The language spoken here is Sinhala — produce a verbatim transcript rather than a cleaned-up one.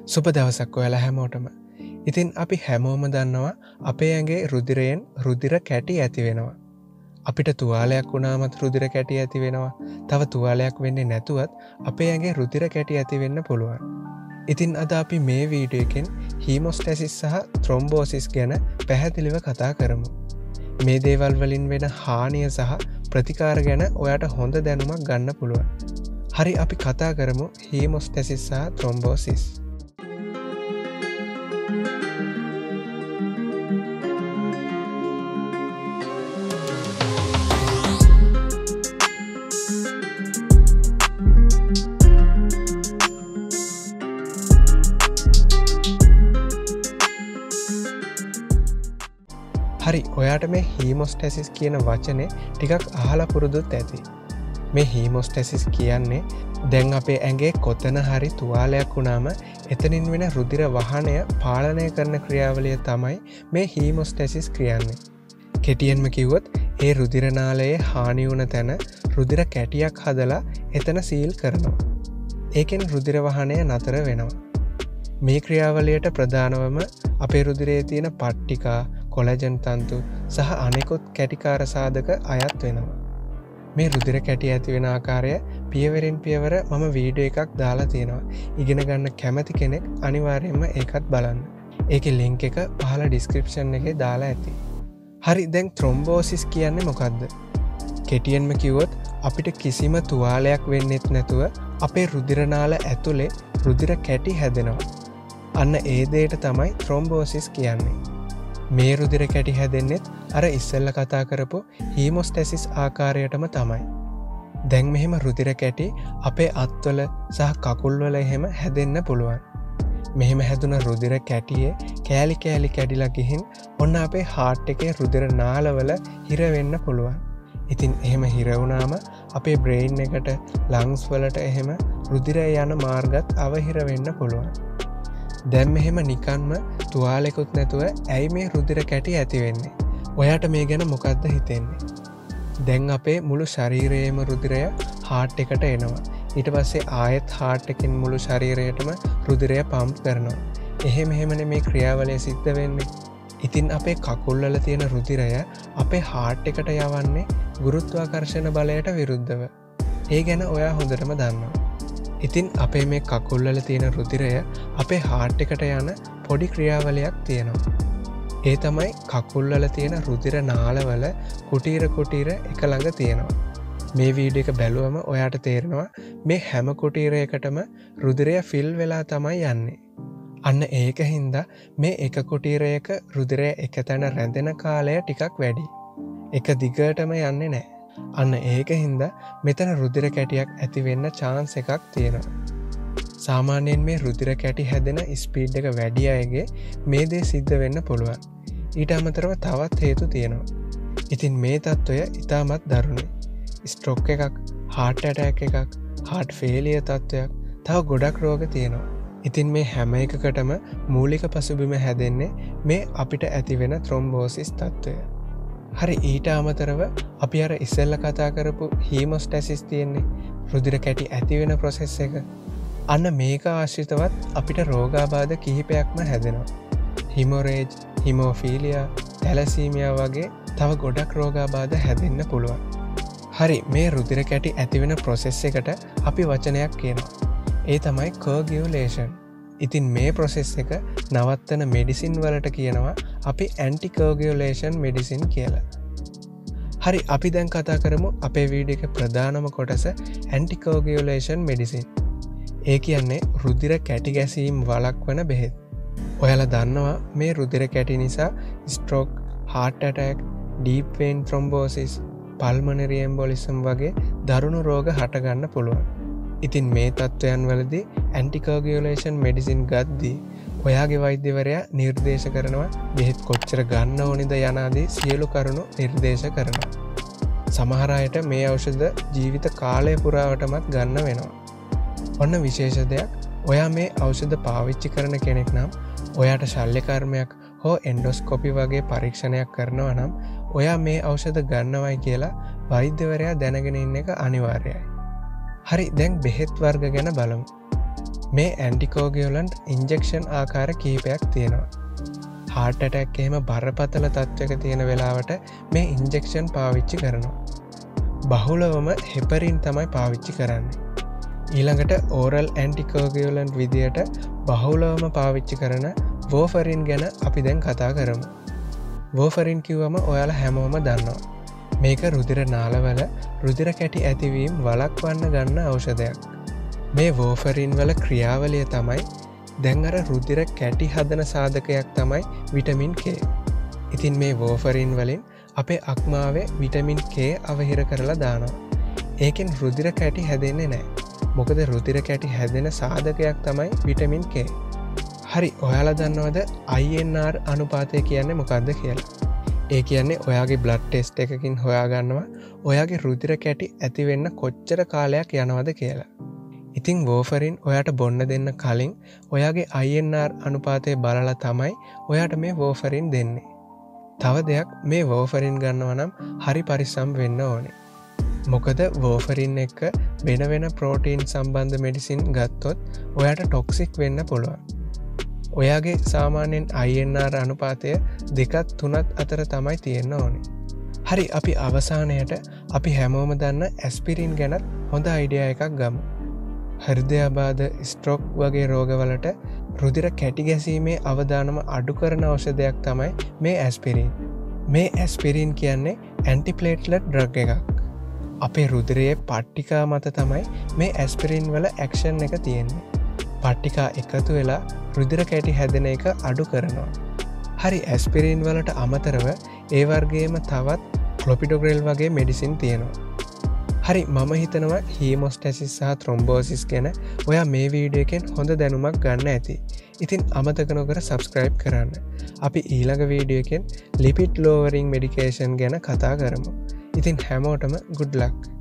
සුබ දවසක් ඔයාලා හැමෝටම. ඉතින් අපි හැමෝම දන්නවා අපේ ඇඟේ රුධිරයෙන් රුධිර කැටි ඇති වෙනවා. අපිට තුවාලයක් වුණාමත් රුධිර කැටි ඇති වෙනවා. තව තුවාලයක් වෙන්නේ නැතුවත් අපේ ඇඟේ රුධිර කැටි ඇති වෙන්න පුළුවන්. ඉතින් අද අපි මේ වීඩියෝ එකෙන් හීමොස්ටැසිස් සහ ත්‍රොම්බෝසිස් ගැන පැහැදිලිව කතා කරමු. මේ දේවල් වලින් වෙන හානිය සහ ප්‍රතිකාර ගැන ඔයාට හොඳ දැනුමක් ගන්න පුළුවන්. හරි අපි කතා කරමු හීමොස්ටැසිස් සහ ත්‍රොම්බෝසිස්. හරි ඔයාට මේ හීමොස්ටැසිස් කියන වචනේ ටිකක් අහලා පුරුදුත් ඇති. මේ හීමොස්ටැසිස් කියන්නේ දැන් අපේ ඇඟේ කොතන හරි තුවාලයක් වුණාම එතනින් වෙන රුධිර වහනය පාලනය කරන ක්‍රියාවලිය තමයි මේ හීමොස්ටැසිස් කියන්නේ. කෙටියෙන්ම කිව්වොත් ඒ රුධිර නාලයේ හානි වුණ තැන රුධිර කැටියක් හදලා එතන සීල් කරනවා. ඒකෙන් රුධිර වහනය නතර වෙනවා. මේ ක්‍රියාවලියට ප්‍රධානවම අපේ රුධිරයේ තියෙන පට්ටිකා කොලජන් තන්තු සහ අනෙකුත් කැටිකාර සාධක අයත් වෙනවා. මේ රුධිර කැටි ඇති වෙන ආකාරය පියවරෙන් පියවර මම වීඩියෝ එකක් දාලා තියෙනවා. ඉගෙන ගන්න කැමති කෙනෙක් අනිවාර්යයෙන්ම ඒකත් බලන්න. ඒකේ ලින්ක් එක පහළ ඩිස්ක්‍රිප්ෂන් එකේ දාලා ඇති. හරි දැන් ත්‍රොම්බෝසිස් කියන්නේ මොකද්ද? කෙටියෙන්ම කිව්වොත් අපිට කිසිම තුවාලයක් වෙන්නෙත් නැතුව අපේ රුධිර නාල ඇතුලේ රුධිර කැටි හැදෙනවා. අන්න ඒ දෙයට තමයි ත්‍රොම්බෝසිස් කියන්නේ. මේ රුධිර කැටි හැදෙන්නෙත් අර ඉස්සෙල්ල කතා කරපු හීමොස්ටැසිස් ආකාරයටම තමයි. දැන් මෙහෙම රුධිර කැටි අපේ අත්වල සහ කකුල්වල එහෙම හැදෙන්න පුළුවන්. මෙහෙම හැදුන රුධිර කැටියේ කෑලි කෑලි කැඩිලා ගිහින් ඔන්න අපේ හાર્ට් එකේ රුධිර නාලවල හිර වෙන්න පුළුවන්. ඉතින් එහෙම හිර වුණාම අපේ බ්‍රේන් එකට ලංග්ස් වලට එහෙම රුධිරය යන මාර්ගත් අවහිර වෙන්න පුළුවන්. දැන් මෙහෙම නිකන්ම තුවාලෙකුත් නැතුව ඇයි මේ රුධිර කැටි ඇති වෙන්නේ? ඔයාට මේ ගැන මොකක්ද හිතෙන්නේ? දැන් අපේ මුළු ශරීරයේම රුධිරය හાર્ට් එකට එනවා. ඊට පස්සේ ආයෙත් හાર્ට් එකෙන් මුළු ශරීරයටම රුධිරය පම්ප් කරනවා. එහෙම එහෙමනේ මේ ක්‍රියාවලිය සිද්ධ වෙන්නේ. ඉතින් අපේ කකුල්වල තියෙන රුධිරය අපේ හાર્ට් එකට යවන්නේ ගුරුත්වාකර්ෂණ බලයට විරුද්ධව. ඒ ගැන ඔයා හොඳටම දන්නවා. ඉතින් අපේ මේ කකුල්වල තියෙන රුධිරය අපේ හાર્ට් එකට යන පොඩි ක්‍රියාවලියක් තියෙනවා. ඒ තමයි කකුල්වල තියෙන රුධිර නාලවල කුටීර කුටීර එක ළඟ තියෙනවා. මේ වීඩියෝ එක බැලුවම ඔයාට තේරෙනවා මේ හැම කුටීරයකටම රුධිරය ෆිල් වෙලා තමයි යන්නේ. අන්න ඒක හින්දා මේ එක කුටීරයක රුධිරය එක තැන රැඳෙන කාලය ටිකක් වැඩි. එක දිගටම යන්නේ නැහැ. අන්න ඒක හින්දා මෙතන රුධිර කැටියක් ඇති වෙන්න chance එකක් තියෙනවා. සාමාන්‍යයෙන් මේ රුධිර කැටි හැදෙන ස්පීඩ් එක වැඩි අයගේ මේ දේ සිද්ධ වෙන්න පුළුවන්. ඊට අමතරව තවත් හේතු තියෙනවා. ඉතින් මේ තත්ත්වය ඉතාමත් දරුණුයි. ස්ට්‍රෝක් එකක්, heart attack එකක්, heart failure තත්ත්වයක්, තව ගොඩක් රෝග තියෙනවා. ඉතින් මේ හැම එකකටම මූලික පසුබිම හැදෙන්නේ මේ අපිට ඇති වෙන ත්‍රොම්බෝසිස් තත්ත්වය. හරි ඊට අමතරව අපි අර ඉස්සෙල්ල කතා කරපු හීමොස්ටැසිස් තියෙන්නේ රුධිර කැටි ඇති වෙන ප්‍රොසෙස් එක. අන්න මේක ආශ්‍රිතවත් අපිට රෝගාබාධ කිහිපයක්ම හැදෙනවා. හිමොරේජ්, හිමෝෆීලියා, තැලසීමියා වගේ තව ගොඩක් රෝගාබාධ හැදෙන්න පුළුවන්. හරි මේ රුධිර කැටි ඇති වෙන ප්‍රොසෙස් එකට අපි වචනයක් කියනවා. ඒ තමයි කෝගියුලේෂන්. ඉතින් මේ ප්‍රොසෙස් එක නවත්තන මෙඩිසින් වලට කියනවා අපි ඇන්ටිකෝගියුලේෂන් මෙඩිසින් කියලා. හරි අපි දැන් කතා කරමු අපේ වීඩියෝ එකේ ප්‍රධානම කොටස ඇන්ටිකෝගියුලේෂන් මෙඩිසින්. ඒ කියන්නේ රුධිර කැටි ගැසීම් වළක්වන බෙහෙත්. ඔයාලා දන්නවා මේ රුධිර කැටි නිසා stroke, heart attack, deep vein thrombosis, pulmonary embolism වගේ දරුණු රෝග හට ගන්න පුළුවන්. ඉතින් මේ තත්ත්වයන් වලදී ඇන්ටිකෝගියුලේෂන් මෙඩිසින් ගද්දී ඔයාගේ වෛද්‍යවරයා නිර්දේශ කරනවා බෙහෙත් කොච්චර ගන්න ඕනිද යන ආදී සියලු කරුණු නිර්දේශ කරනවා. සමහර අයට මේ ඖෂධ ජීවිත කාලය පුරාවටමත් ගන්න වෙනවා. ඔන්න විශේෂ දෙයක් ඔයා මේ ඖෂධ පාවිච්චි කරන කෙනෙක් නම් ඔයාට ශල්‍ය කර්මයක් හෝ එන්ඩොස්කොපි වගේ පරීක්ෂණයක් කරනවා නම් ඔයා මේ ඖෂධ ගන්නවයි කියලා වෛද්‍යවරයා දැනගෙන ඉන්න එක අනිවාර්යයි. හරි දැන් බෙහෙත් වර්ග ගැන බලමු. මේ ඇන්ටිකෝගියලන්ට් ඉන්ජෙක්ෂන් ආකාර කීපයක් තියෙනවා. හාර්ට් ඇටැක් එහෙම බරපතල තත්ත්වයක තියෙන වෙලාවට මේ ඉන්ජෙක්ෂන් පාවිච්චි කරනවා. බහුලවම හෙපරින් තමයි පාවිච්චි කරන්නේ. ඊළඟට ඕරල් ඇන්ටිකෝගියලන්ට් විදියට බහුලවම පාවිච්චි කරන වෝෆරින් ගැන අපි දැන් කතා කරමු. වෝෆරින් කිව්වම ඔයාලා හැමෝම දන්නවා. මේක රුධිර නාලවල රුධිර කැටි ඇතිවීම වළක්වන්න ගන්න ඖෂධයක්. මේ වෝෆරින් වල ක්‍රියාවලිය තමයි දැන් අර රුධිර කැටි හදන සාධකයක් තමයි විටමින් K. ඉතින් මේ වෝෆරින් වලින් අපේ අක්මාවේ විටමින් K අවහිර කරලා දානවා. ඒකෙන් රුධිර කැටි හැදෙන්නේ නැහැ. මොකද රුධිර කැටි හැදෙන සාධකයක් තමයි විටමින් K. හරි, ඔයාලා දන්නවද I N R අනුපාතය කියන්නේ මොකක්ද කියලා? ඒ කියන්නේ ඔයාගේ බ්ලඩ් ටෙස්ට් එකකින් හොයාගන්නවා ඔයාගේ රුධිර කැටි ඇති වෙන්න කොච්චර කාලයක් යනවද කියලා. ඉතින් වෝෆරින් ඔයාට බොන්න දෙන්න කලින් ඔයාගේ I N R අනුපාතය බලලා තමයි ඔයාට මේ වෝෆරින් දෙන්නේ. තව දෙයක්, මේ වෝෆරින් ගන්නවා නම් හරි පරිස්සම් වෙන්න ඕනේ. මොකද වෝෆරින් එක්ක වෙන වෙන ප්‍රෝටීන් සම්බන්ධ මෙඩිසින් ගත්තොත් ඔයාට ටොක්සික් වෙන්න පුළුවන්. ඔයාගේ සාමාන්‍යයෙන් I N R අනුපාතය දෙකත් තුනත් අතර තමයි තියෙන්න ඕනේ. හරි, අපි අවසානයට අපි හැමෝම දන්න ඇස්පිරින් ගැනත් හොඳ අයිඩියා එකක් ගමු. හෘදයාබාධ, ස්ට්‍රොක් වගේ රෝගවලට රුධිර කැටි ගැසීමේ අවදානම අඩු කරන ඖෂධයක් තමයි මේ ඇස්පිරින්. මේ ඇස්පිරින් කියන්නේ ඇන්ටිප්ලේට්ලට් ඩ්‍රග් එකක්. අපේ රුධිරයේ පට්ටිකා මත තමයි මේ ඇස්පිරින් වල ඇක්ෂන් එක තියෙන්නේ. පට්ටිකා එකතු වෙලා රුධිර කැටි හැදෙන එක අඩු කරනවා. හරි, ඇස්පිරින් වලට අමතරව ඒ වර්ගයේම තවත් ක්ලොපිඩොග්‍රෙල් වගේ මෙඩිසින් තියෙනවා. හරි, මම හිතනවා හීමොස්ටැසිස් සහ ත්‍රොම්බෝසිස් ගැන ඔයා මේ වීඩියෝ එකෙන් හොඳ දැනුමක් ගන්න ඇති. ඉතින් අමතක නොකර සබ්ස්ක්‍රයිබ් කරන්න. අපි ඊළඟ වීඩියෝ එකෙන් ලිපිඩ් ලෝවරින් මෙඩිකේෂන් ගැන කතා කරමු. ඉතින් හැමෝටම good luck.